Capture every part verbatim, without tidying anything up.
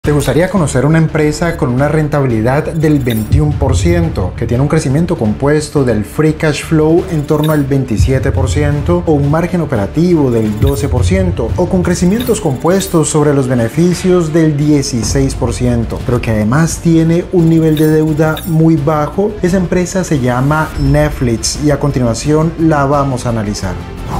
¿Te gustaría conocer una empresa con una rentabilidad del veintiuno por ciento, que tiene un crecimiento compuesto del free cash flow en torno al veintisiete por ciento o un margen operativo del doce por ciento o con crecimientos compuestos sobre los beneficios del dieciséis por ciento, pero que además tiene un nivel de deuda muy bajo? Esa empresa se llama Netflix y a continuación la vamos a analizar.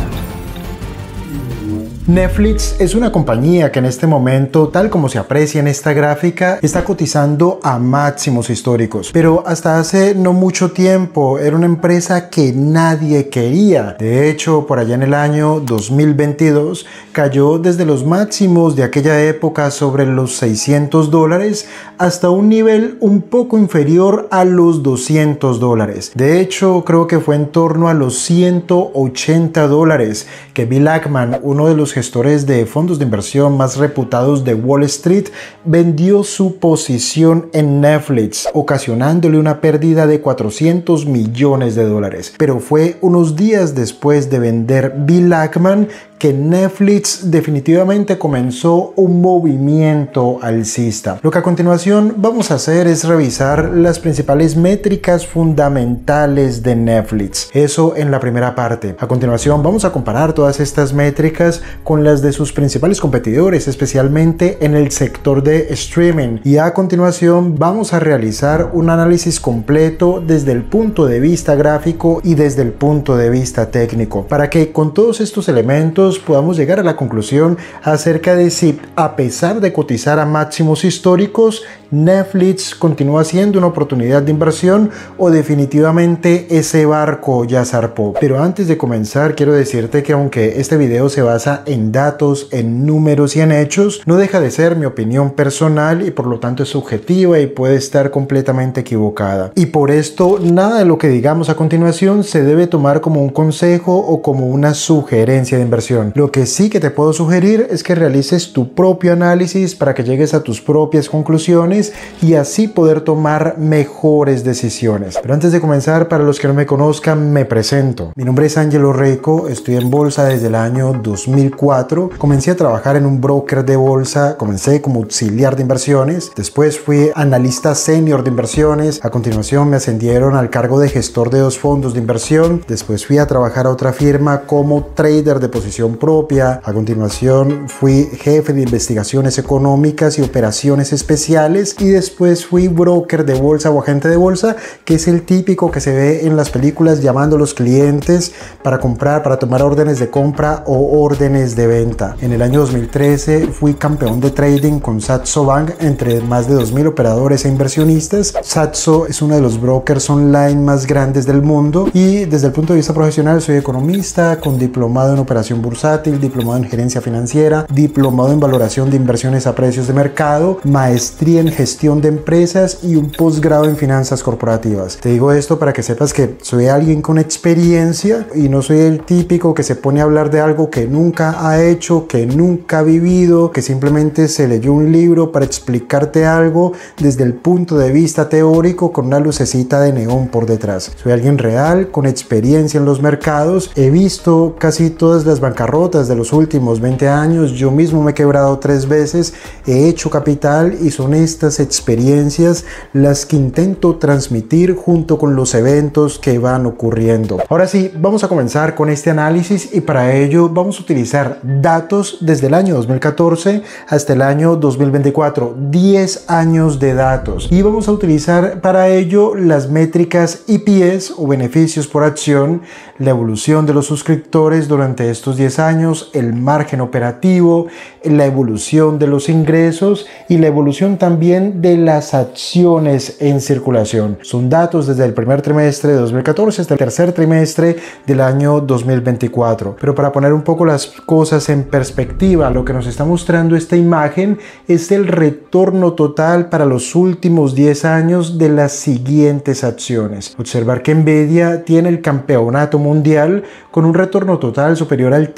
Netflix es una compañía que en este momento, tal como se aprecia en esta gráfica, está cotizando a máximos históricos, pero hasta hace no mucho tiempo era una empresa que nadie quería. De hecho, por allá en el año dos mil veintidós cayó desde los máximos de aquella época sobre los seiscientos dólares hasta un nivel un poco inferior a los doscientos dólares. De hecho, creo que fue en torno a los ciento ochenta dólares que Bill Ackman, uno de los gestores de fondos de inversión más reputados de Wall Street, vendió su posición en Netflix, ocasionándole una pérdida de cuatrocientos millones de dólares. Pero fue unos días después de vender Bill Ackman que Netflix definitivamente comenzó un movimiento alcista. Lo que a continuación vamos a hacer es revisar las principales métricas fundamentales de Netflix. Eso en la primera parte. A continuación vamos a comparar todas estas métricas con las de sus principales competidores, especialmente en el sector de streaming. Y a continuación vamos a realizar un análisis completo desde el punto de vista gráfico y desde el punto de vista técnico, para que con todos estos elementos podamos llegar a la conclusión acerca de si, a pesar de cotizar a máximos históricos, Netflix continúa siendo una oportunidad de inversión o definitivamente ese barco ya zarpó. Pero antes de comenzar, quiero decirte que aunque este video se basa en datos, en números y en hechos, no deja de ser mi opinión personal y por lo tanto es subjetiva y puede estar completamente equivocada. Y por esto, nada de lo que digamos a continuación se debe tomar como un consejo o como una sugerencia de inversión. Lo que sí que te puedo sugerir es que realices tu propio análisis para que llegues a tus propias conclusiones y así poder tomar mejores decisiones. Pero antes de comenzar, para los que no me conozcan, me presento. Mi nombre es Angelo Rico, estoy en bolsa desde el año dos mil cuatro. Comencé a trabajar en un broker de bolsa, comencé como auxiliar de inversiones, después fui analista senior de inversiones, a continuación me ascendieron al cargo de gestor de dos fondos de inversión, después fui a trabajar a otra firma como trader de posición propia, a continuación fui jefe de investigaciones económicas y operaciones especiales y después fui broker de bolsa o agente de bolsa, que es el típico que se ve en las películas llamando a los clientes para comprar, para tomar órdenes de compra o órdenes de venta. En el año dos mil trece fui campeón de trading con Saxo Bank entre más de dos mil operadores e inversionistas. Saxo es uno de los brokers online más grandes del mundo y desde el punto de vista profesional soy economista con diplomado en operación bursátil, diplomado en gerencia financiera, diplomado en valoración de inversiones a precios de mercado, maestría en gestión de empresas y un posgrado en finanzas corporativas. Te digo esto para que sepas que soy alguien con experiencia y no soy el típico que se pone a hablar de algo que nunca ha hecho, que nunca ha vivido, que simplemente se leyó un libro para explicarte algo desde el punto de vista teórico con una lucecita de neón por detrás. Soy alguien real, con experiencia en los mercados, he visto casi todas las bancarrotas de los últimos veinte años, yo mismo me he quebrado tres veces, he hecho capital y son estas experiencias las que intento transmitir junto con los eventos que van ocurriendo. Ahora sí, vamos a comenzar con este análisis y para ello vamos a utilizar datos desde el año dos mil catorce hasta el año dos mil veinticuatro, diez años de datos, y vamos a utilizar para ello las métricas E P S o beneficios por acción, la evolución de los suscriptores durante estos diez años, el margen operativo, la evolución de los ingresos y la evolución también de las acciones en circulación. Son datos desde el primer trimestre de dos mil catorce hasta el tercer trimestre del año dos mil veinticuatro. Pero para poner un poco las cosas en perspectiva, lo que nos está mostrando esta imagen es el retorno total para los últimos diez años de las siguientes acciones. Observar que Nvidia tiene el campeonato mundial con un retorno total superior al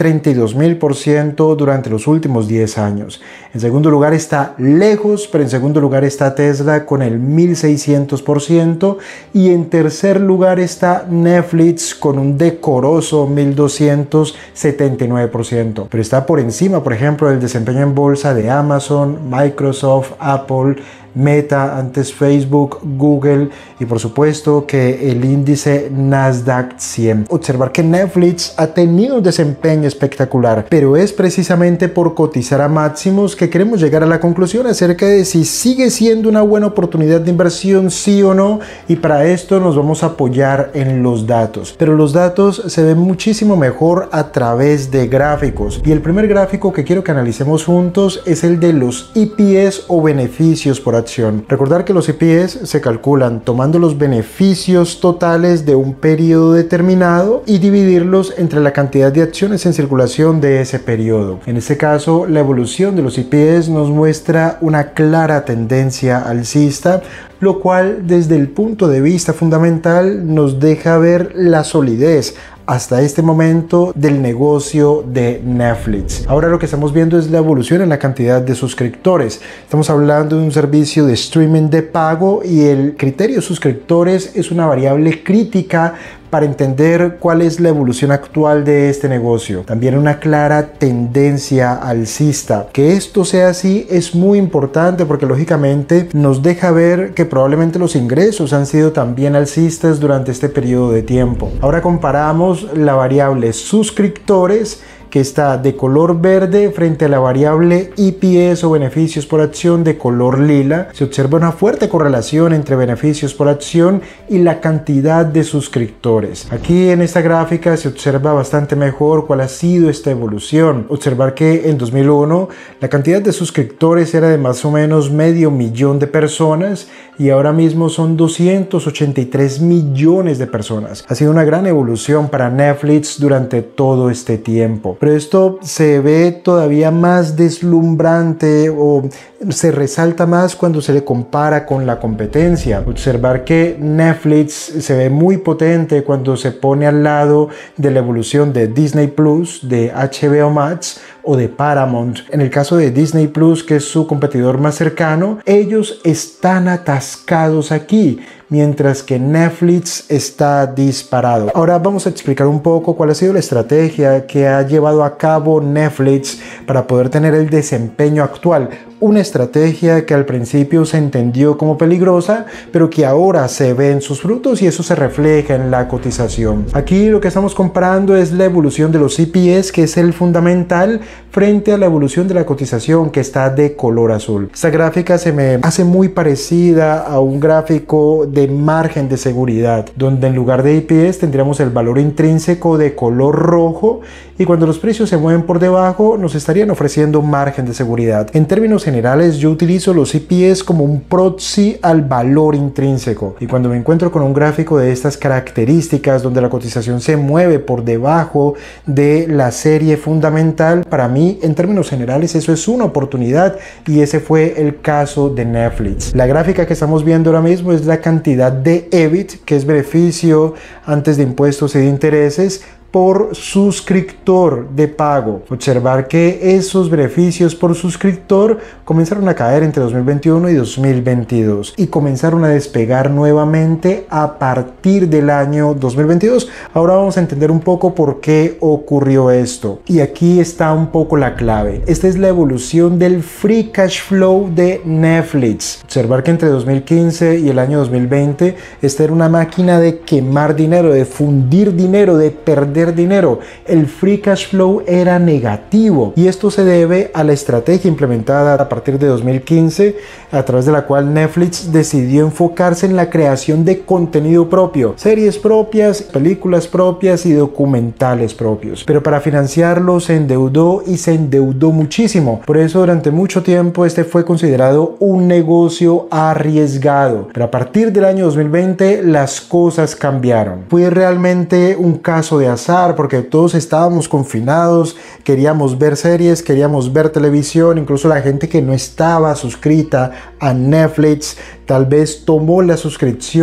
treinta y dos mil por ciento durante los últimos diez años. En segundo lugar está lejos, pero en segundo lugar está Tesla con el mil seiscientos por ciento. Y en tercer lugar está Netflix con un decoroso mil doscientos setenta y nueve por ciento. Pero está por encima, por ejemplo, del desempeño en bolsa de Amazon, Microsoft, Apple, Meta, antes Facebook, Google y por supuesto que el índice Nasdaq cien. Observar que Netflix ha tenido un desempeño espectacular, pero es precisamente por cotizar a máximos que queremos llegar a la conclusión acerca de si sigue siendo una buena oportunidad de inversión, sí o no, y para esto nos vamos a apoyar en los datos. Pero los datos se ven muchísimo mejor a través de gráficos, y el primer gráfico que quiero que analicemos juntos es el de los E P S o beneficios por acción. Recordar que los E P S se calculan tomando los beneficios totales de un periodo determinado y dividirlos entre la cantidad de acciones en circulación de ese periodo. En este caso, la evolución de los E P S nos muestra una clara tendencia alcista, lo cual desde el punto de vista fundamental nos deja ver la solidez hasta este momento del negocio de Netflix. Ahora lo que estamos viendo es la evolución en la cantidad de suscriptores. Estamos hablando de un servicio de streaming de pago y el criterio de suscriptores es una variable crítica para entender cuál es la evolución actual de este negocio. También una clara tendencia alcista. Que esto sea así es muy importante porque lógicamente nos deja ver que probablemente los ingresos han sido también alcistas durante este periodo de tiempo. Ahora comparamos la variable suscriptores, que está de color verde, frente a la variable E P S o beneficios por acción de color lila. Se observa una fuerte correlación entre beneficios por acción y la cantidad de suscriptores. Aquí en esta gráfica se observa bastante mejor cuál ha sido esta evolución. Observar que en dos mil uno la cantidad de suscriptores era de más o menos medio millón de personas y ahora mismo son doscientos ochenta y tres millones de personas. Ha sido una gran evolución para Netflix durante todo este tiempo. Pero esto se ve todavía más deslumbrante o se resalta más cuando se le compara con la competencia. Observar que Netflix se ve muy potente cuando se pone al lado de la evolución de Disney Plus, de H B O Max o de Paramount. En el caso de Disney Plus, que es su competidor más cercano, ellos están atascados aquí, mientras que Netflix está disparado. Ahora vamos a explicar un poco cuál ha sido la estrategia que ha llevado a cabo Netflix para poder tener el desempeño actual. Una estrategia que al principio se entendió como peligrosa, pero que ahora se ven sus frutos y eso se refleja en la cotización. Aquí lo que estamos comparando es la evolución de los E P S, que es el fundamental, frente a la evolución de la cotización, que está de color azul. Esta gráfica se me hace muy parecida a un gráfico de margen de seguridad, donde en lugar de E P S tendríamos el valor intrínseco de color rojo y cuando los precios se mueven por debajo nos estarían ofreciendo margen de seguridad. En términos generales, yo utilizo los E P S como un proxy al valor intrínseco, y cuando me encuentro con un gráfico de estas características donde la cotización se mueve por debajo de la serie fundamental, para mí en términos generales eso es una oportunidad y ese fue el caso de Netflix. La gráfica que estamos viendo ahora mismo es la cantidad de E B I T, que es beneficio antes de impuestos y de intereses, por suscriptor de pago. Observar que esos beneficios por suscriptor comenzaron a caer entre dos mil veintiuno y dos mil veintidós y comenzaron a despegar nuevamente a partir del año dos mil veintidós. Ahora vamos a entender un poco por qué ocurrió esto. Y aquí está un poco la clave. Esta es la evolución del free cash flow de Netflix. Observar que entre dos mil quince y el año dos mil veinte esta era una máquina de quemar dinero, de fundir dinero, de perder dinero. El free cash flow era negativo y esto se debe a la estrategia implementada a partir de dos mil quince, a través de la cual Netflix decidió enfocarse en la creación de contenido propio, series propias, películas propias y documentales propios. Pero para financiarlo se endeudó y se endeudó muchísimo. Por eso durante mucho tiempo este fue considerado un negocio arriesgado. Pero a partir del año dos mil veinte las cosas cambiaron. Fue realmente un caso de azar, porque todos estábamos confinados, queríamos ver series, queríamos ver televisión, incluso la gente que no estaba suscrita a Netflix tal vez tomó la suscripción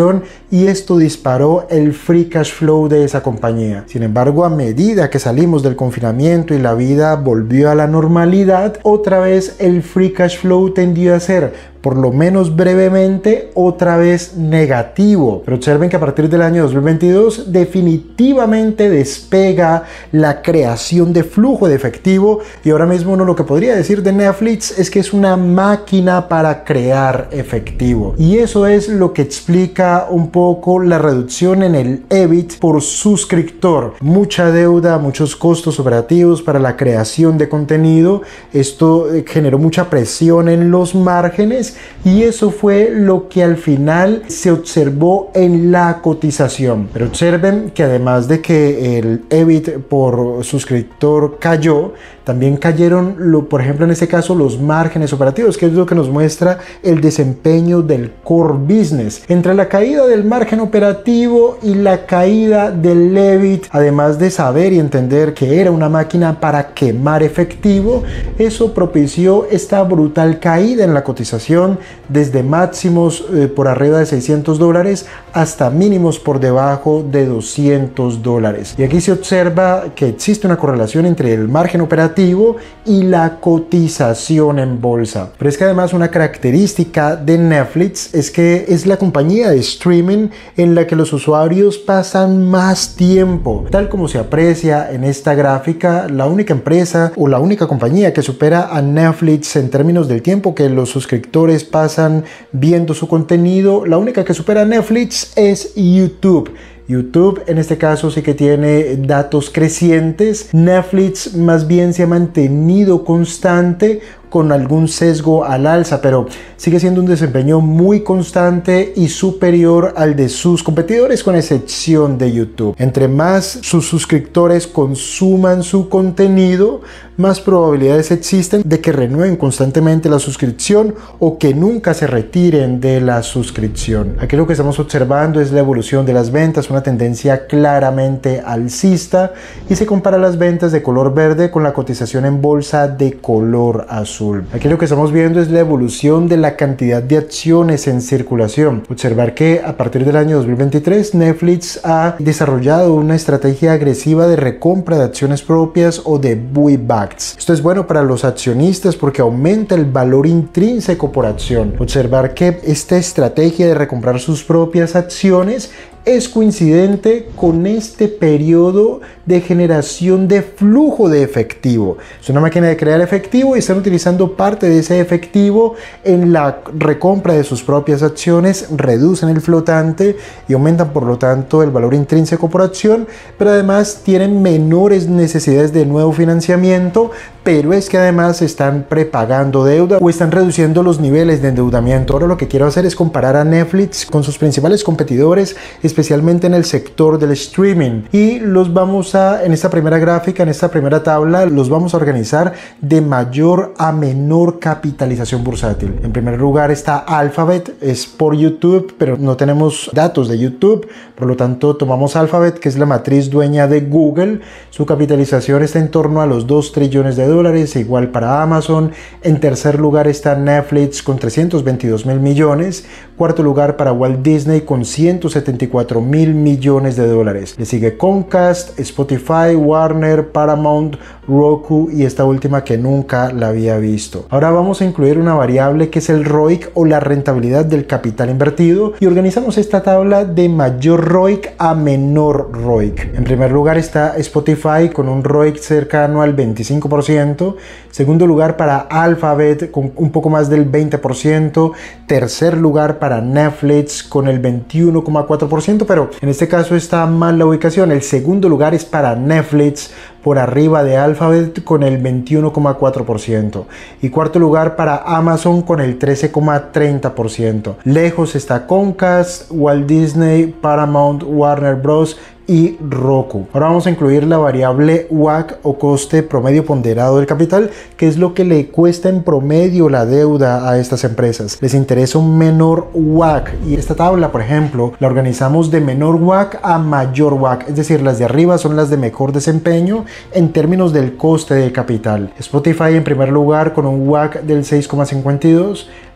y esto disparó el free cash flow de esa compañía. Sin embargo, a medida que salimos del confinamiento y la vida volvió a la normalidad, otra vez el free cash flow tendió a ser, por lo menos brevemente, otra vez negativo. Pero observen que a partir del año dos mil veintidós definitivamente despega la creación de flujo de efectivo, y ahora mismo uno lo que podría decir de Netflix es que es una máquina para crear efectivo, y eso es lo que explica un poco la reducción en el E B I T por suscriptor. Mucha deuda, muchos costos operativos para la creación de contenido. Esto generó mucha presión en los márgenes, y eso fue lo que al final se observó en la cotización. Pero observen que además de que el E B I T por suscriptor cayó, también cayeron, lo, por ejemplo en este caso, los márgenes operativos, que es lo que nos muestra el desempeño del core business. Entre la caída del margen operativo y la caída del E B I T, además de saber y entender que era una máquina para quemar efectivo, eso propició esta brutal caída en la cotización, desde máximos eh, por arriba de seiscientos dólares hasta mínimos por debajo de doscientos dólares. Y aquí se observa que existe una correlación entre el margen operativo y la cotización en bolsa. Pero es que además una característica de Netflix es que es la compañía de streaming en la que los usuarios pasan más tiempo. Tal como se aprecia en esta gráfica, la única empresa o la única compañía que supera a Netflix en términos del tiempo que los suscriptores pasan viendo su contenido, la única que supera a Netflix es YouTube. YouTube en este caso sí que tiene datos crecientes. Netflix más bien se ha mantenido constante con algún sesgo al alza, pero sigue siendo un desempeño muy constante y superior al de sus competidores, con excepción de YouTube. Entre más sus suscriptores consuman su contenido, más probabilidades existen de que renueven constantemente la suscripción o que nunca se retiren de la suscripción. Aquí lo que estamos observando es la evolución de las ventas, una tendencia claramente alcista, y se compara las ventas de color verde con la cotización en bolsa de color azul. Aquí lo que estamos viendo es la evolución de la cantidad de acciones en circulación. Observar que a partir del año dos mil veintitrés Netflix ha desarrollado una estrategia agresiva de recompra de acciones propias o de buybacks. Esto es bueno para los accionistas porque aumenta el valor intrínseco por acción. Observar que esta estrategia de recomprar sus propias acciones es coincidente con este periodo de generación de flujo de efectivo. Es una máquina de crear efectivo y están utilizando parte de ese efectivo en la recompra de sus propias acciones, reducen el flotante y aumentan por lo tanto el valor intrínseco por acción, pero además tienen menores necesidades de nuevo financiamiento, pero es que además están prepagando deuda o están reduciendo los niveles de endeudamiento. Ahora lo que quiero hacer es comparar a Netflix con sus principales competidores, especialmente en el sector del streaming, y los vamos a, en esta primera gráfica, en esta primera tabla, los vamos a organizar de mayor a menor capitalización bursátil. En primer lugar está Alphabet, es por YouTube, pero no tenemos datos de YouTube, por lo tanto tomamos Alphabet, que es la matriz dueña de Google. Su capitalización está en torno a los dos trillones de dólares, igual para Amazon. En tercer lugar está Netflix con trescientos veintidós mil millones, cuarto lugar para Walt Disney con ciento setenta y cuatro mil millones de dólares. Le sigue Comcast, Spotify, Warner, Paramount, Roku y esta última que nunca la había visto. Ahora vamos a incluir una variable que es el R O I C o la rentabilidad del capital invertido, y organizamos esta tabla de mayor R O I C a menor R O I C. En primer lugar está Spotify con un R O I C cercano al veinticinco por ciento, segundo lugar para Alphabet con un poco más del veinte por ciento, tercer lugar para Netflix con el veintiuno coma cuatro por ciento, pero en este caso está mal la ubicación. El segundo lugar es para Netflix por arriba de Alphabet con el veintiuno coma cuatro por ciento, y cuarto lugar para Amazon con el trece coma treinta por ciento. Lejos está Comcast, Walt Disney, Paramount, Warner Bros. Y Roku. Ahora vamos a incluir la variable W A C o coste promedio ponderado del capital, que es lo que le cuesta en promedio la deuda a estas empresas. Les interesa un menor W A C, y esta tabla, por ejemplo, la organizamos de menor W A C a mayor W A C, es decir, las de arriba son las de mejor desempeño en términos del coste de capital. Spotify en primer lugar con un W A C del seis coma cincuenta y dos,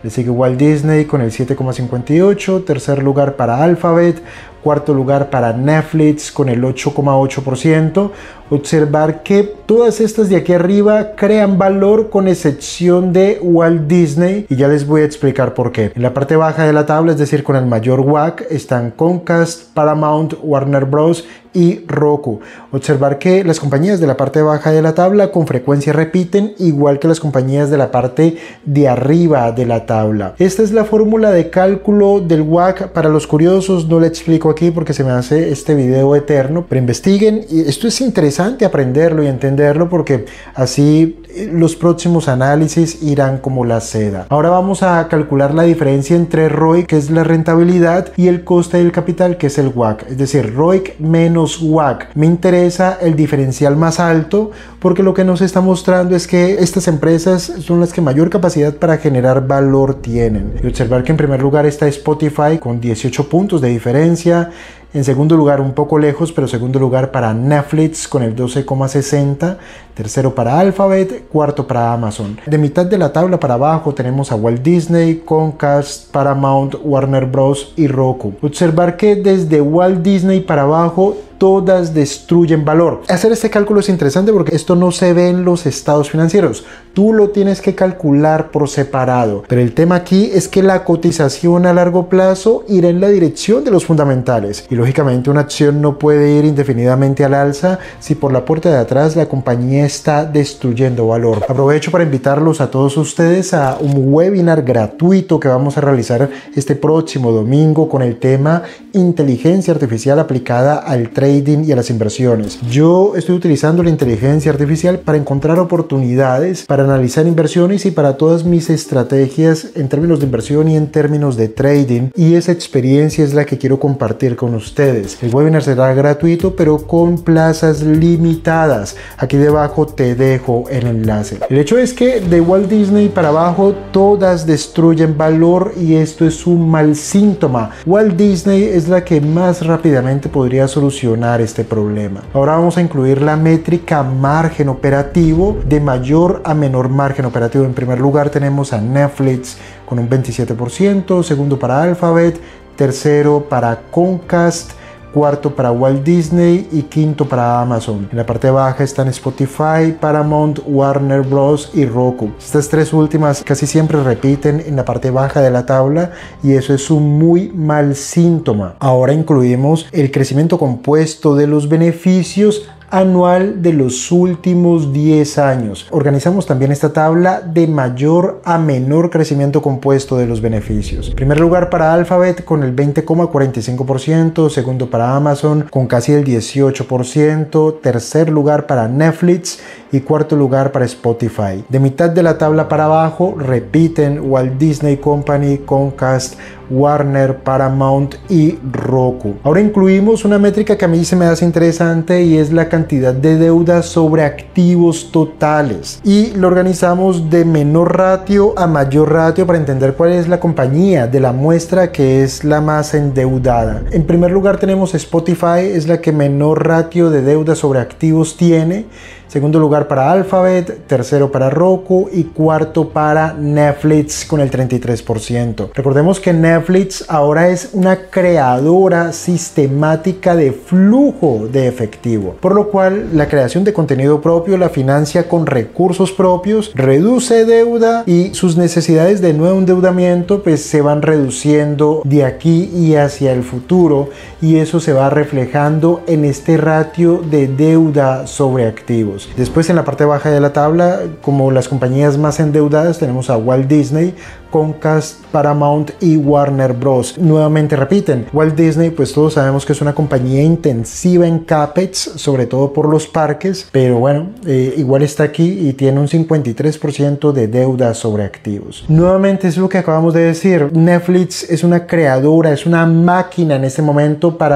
Le sigue Walt Disney con el siete coma cincuenta y ocho, tercer lugar para Alphabet, cuarto lugar para Netflix con el ocho coma ocho por ciento. Observar que todas estas de aquí arriba crean valor con excepción de Walt Disney y ya les voy a explicar por qué. En la parte baja de la tabla, es decir, con el mayor W A C, están Comcast, Paramount, Warner Bros. Y Roku. Observar que las compañías de la parte baja de la tabla con frecuencia repiten, igual que las compañías de la parte de arriba de la tabla. Esta es la fórmula de cálculo del W A C. Para los curiosos no le explico aquí porque se me hace este video eterno, pero investiguen, y esto es interesante aprenderlo y entenderlo porque así los próximos análisis irán como la seda. Ahora vamos a calcular la diferencia entre R O I C, que es la rentabilidad, y el coste del capital, que es el W A C, es decir, R O I C menos W A C. Me interesa el diferencial más alto porque lo que nos está mostrando es que estas empresas son las que mayor capacidad para generar valor tienen. Y observar que en primer lugar está Spotify con dieciocho puntos de diferencia. En segundo lugar, un poco lejos, pero segundo lugar para Netflix con el doce coma sesenta. Tercero para Alphabet, cuarto para Amazon. De mitad de la tabla para abajo tenemos a Walt Disney, Comcast, Paramount, Warner Bros. Y Roku. Observar que desde Walt Disney para abajo todas destruyen valor. Hacer este cálculo es interesante porque esto no se ve en los estados financieros. Tú lo tienes que calcular por separado. Pero el tema aquí es que la cotización a largo plazo irá en la dirección de los fundamentales. Y lógicamente una acción no puede ir indefinidamente al alza si por la puerta de atrás la compañía está destruyendo valor. Aprovecho para invitarlos a todos ustedes a un webinar gratuito que vamos a realizar este próximo domingo con el tema inteligencia artificial aplicada al trading y a las inversiones. Yo estoy utilizando la inteligencia artificial para encontrar oportunidades, para analizar inversiones y para todas mis estrategias en términos de inversión y en términos de trading, y esa experiencia es la que quiero compartir con ustedes. El webinar será gratuito pero con plazas limitadas. Aquí debajo te dejo el enlace. El hecho es que de Walt Disney para abajo todas destruyen valor y esto es un mal síntoma. Walt Disney es la que más rápidamente podría solucionar este problema. Ahora vamos a incluir la métrica margen operativo de mayor a menor margen operativo. En primer lugar tenemos a Netflix con un veintisiete por ciento, segundo para Alphabet, tercero para Comcast, cuarto para Walt Disney y quinto para Amazon. En la parte baja están Spotify, Paramount, Warner Bros. Y Roku. Estas tres últimas casi siempre repiten en la parte baja de la tabla y eso es un muy mal síntoma. Ahora incluimos el crecimiento compuesto de los beneficios anual de los últimos diez años. Organizamos también esta tabla de mayor a menor crecimiento compuesto de los beneficios. Primer lugar para Alphabet con el veinte coma cuarenta y cinco por ciento, segundo para Amazon con casi el dieciocho por ciento, tercer lugar para Netflix y cuarto lugar para Spotify. De mitad de la tabla para abajo repiten Walt Disney Company, Comcast, Warner, Paramount y Roku. Ahora incluimos una métrica que a mí se me hace interesante y es la cantidad de deuda sobre activos totales, y lo organizamos de menor ratio a mayor ratio para entender cuál es la compañía de la muestra que es la más endeudada. En primer lugar tenemos Spotify, es la que menor ratio de deuda sobre activos tiene. Segundo lugar para Alphabet, tercero para Roku y cuarto para Netflix con el treinta y tres por ciento. Recordemos que Netflix ahora es una creadora sistemática de flujo de efectivo, por lo cual la creación de contenido propio la financia con recursos propios, reduce deuda y sus necesidades de nuevo endeudamiento pues se van reduciendo de aquí y hacia el futuro, y eso se va reflejando en este ratio de deuda sobre activos. Después en la parte baja de la tabla, como las compañías más endeudadas, tenemos a Walt Disney, Comcast, Paramount y Warner Bros. Nuevamente repiten. Walt Disney, pues todos sabemos que es una compañía intensiva en CAPEX, sobre todo por los parques, pero bueno, eh, igual está aquí y tiene un cincuenta y tres por ciento de deuda sobre activos. Nuevamente es lo que acabamos de decir. Netflix es una creadora, es una máquina en este momento para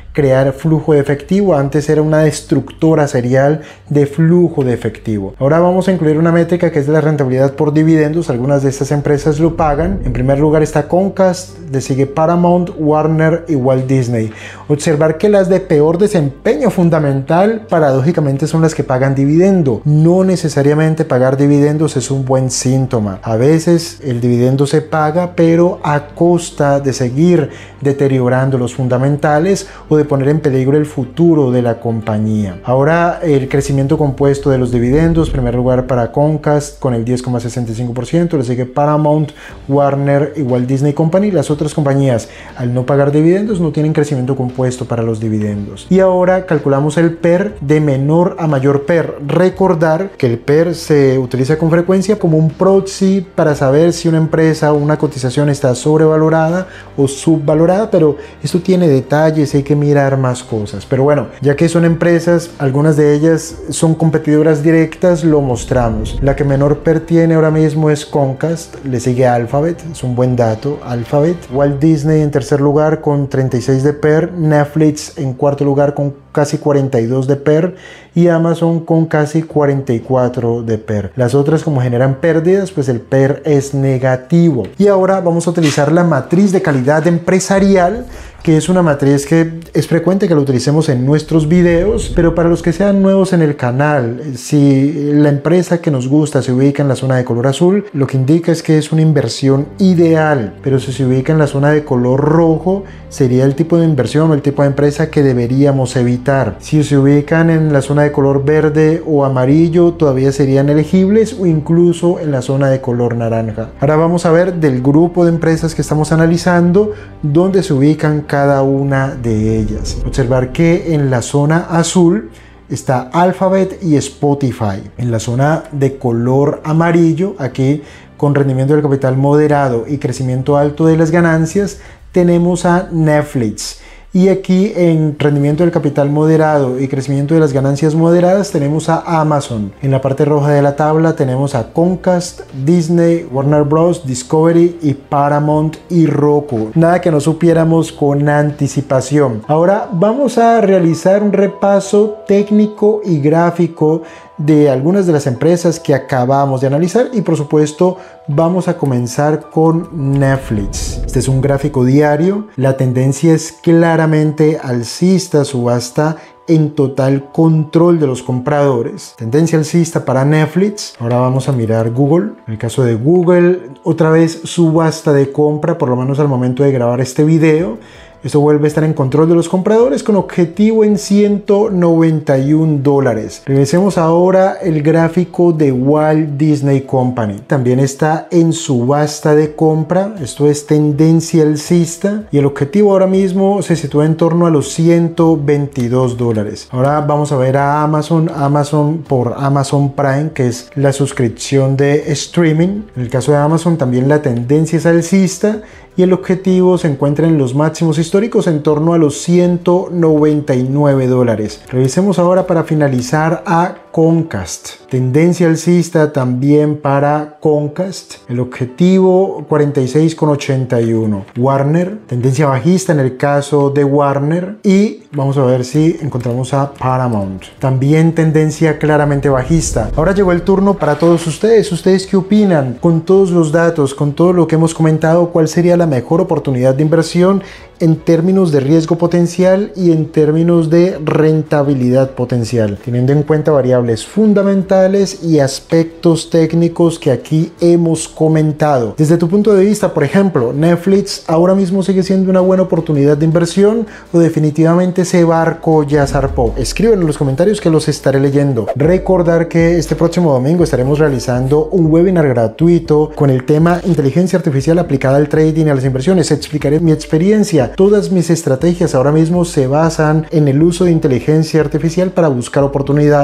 crear flujo de efectivo. Antes era una destructora serial de flujo de efectivo. Ahora vamos a incluir una métrica que es la rentabilidad por dividendos. Algunas de estas empresas lo pagan. En primer lugar está Comcast, le sigue Paramount, Warner y Walt Disney. Observar que las de peor desempeño fundamental paradójicamente son las que pagan dividendo. No necesariamente pagar dividendos es un buen síntoma. A veces el dividendo se paga, pero a costa de seguir deteriorando los fundamentales o de poner en peligro el futuro de la compañía. Ahora el crecimiento compuesto de los dividendos, en primer lugar para Comcast con el diez coma sesenta y cinco por ciento, le sigue Paramount, Warner y Walt Disney Company. Las otras compañías, al no pagar dividendos, no tienen crecimiento compuesto para los dividendos. Y ahora calculamos el P E R de menor a mayor P E R. Recordar que el P E R se utiliza con frecuencia como un proxy para saber si una empresa o una cotización está sobrevalorada o subvalorada, pero esto tiene detalles, hay que mirar más cosas. Pero bueno, ya que son empresas, algunas de ellas son competidoras directas, lo mostramos. La que menor P E R tiene ahora mismo es Comcast, le sigue Alphabet, es un buen dato, Alphabet. Walt Disney en tercer lugar con treinta y seis de P E R, Netflix en cuarto lugar con casi cuarenta y dos de P E R y Amazon con casi cuarenta y cuatro de P E R. Las otras, como generan pérdidas, pues el P E R es negativo. Y ahora vamos a utilizar la matriz de calidad empresarial, que es una matriz que es frecuente que la utilicemos en nuestros videos, pero para los que sean nuevos en el canal, si la empresa que nos gusta se ubica en la zona de color azul, lo que indica es que es una inversión ideal, pero si se ubica en la zona de color rojo, sería el tipo de inversión o el tipo de empresa que deberíamos evitar. Si se ubican en la zona de color verde o amarillo, todavía serían elegibles, o incluso en la zona de color naranja. Ahora vamos a ver del grupo de empresas que estamos analizando, dónde se ubican cada una de ellas. Observar que en la zona azul está Alphabet y Spotify. En la zona de color amarillo, aquí con rendimiento del capital moderado y crecimiento alto de las ganancias, tenemos a Netflix. Y aquí en rendimiento del capital moderado y crecimiento de las ganancias moderadas tenemos a Amazon. En la parte roja de la tabla tenemos a Comcast, Disney, Warner Bros, Discovery y Paramount y Roku. Nada que no supiéramos con anticipación. Ahora vamos a realizar un repaso técnico y gráfico de algunas de las empresas que acabamos de analizar y por supuesto vamos a comenzar con Netflix. Este es un gráfico diario, la tendencia es claramente alcista, subasta en total control de los compradores. Tendencia alcista para Netflix. Ahora vamos a mirar Google. En el caso de Google, otra vez subasta de compra, por lo menos al momento de grabar este video. Esto vuelve a estar en control de los compradores con objetivo en ciento noventa y un dólares. Revisemos ahora el gráfico de Walt Disney Company. También está en subasta de compra. Esto es tendencia alcista y el objetivo ahora mismo se sitúa en torno a los ciento veintidós dólares. Ahora vamos a ver a Amazon. Amazon por Amazon Prime, que es la suscripción de streaming. En el caso de Amazon también la tendencia es alcista y el objetivo se encuentra en los máximos históricos en torno a los ciento noventa y nueve dólares. Revisemos ahora para finalizar a Comcast. Tendencia alcista también para Comcast. El objetivo cuarenta y seis con ochenta y uno. Warner, tendencia bajista en el caso de Warner. Y vamos a ver si encontramos a Paramount. También tendencia claramente bajista. Ahora llegó el turno para todos ustedes. ¿Ustedes qué opinan? Con todos los datos, con todo lo que hemos comentado, ¿cuál sería la mejor oportunidad de inversión en términos de riesgo potencial y en términos de rentabilidad potencial, teniendo en cuenta variables fundamentales y aspectos técnicos que aquí hemos comentado? Desde tu punto de vista, por ejemplo, ¿Netflix ahora mismo sigue siendo una buena oportunidad de inversión o definitivamente ese barco ya zarpó? Escriben en los comentarios que los estaré leyendo. Recordar que este próximo domingo estaremos realizando un webinar gratuito con el tema inteligencia artificial aplicada al trading y a las inversiones. Explicaré mi experiencia. Todas mis estrategias ahora mismo se basan en el uso de inteligencia artificial para buscar oportunidades, ya sea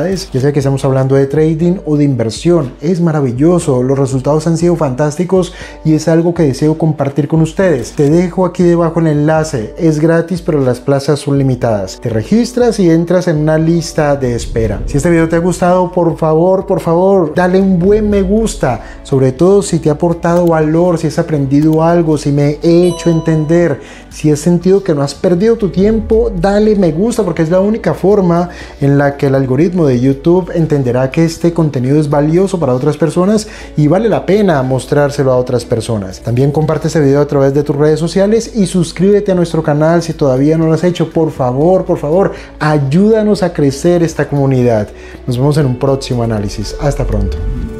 sea que estamos hablando de trading o de inversión. Es maravilloso, los resultados han sido fantásticos y es algo que deseo compartir con ustedes. Te dejo aquí debajo el enlace, es gratis pero las plazas son limitadas. Te registras y entras en una lista de espera. Si este video te ha gustado, por favor, por favor, dale un buen me gusta, sobre todo si te ha aportado valor, si has aprendido algo, si me he hecho entender, si has sentido que no has perdido tu tiempo, dale me gusta porque es la única forma en la que el algoritmo de YouTube entenderá que este contenido es valioso para otras personas y vale la pena mostrárselo a otras personas. También comparte este video a través de tus redes sociales y suscríbete a nuestro canal si todavía no lo has hecho. Por favor, por favor, ayúdanos a crecer esta comunidad. Nos vemos en un próximo análisis. Hasta pronto.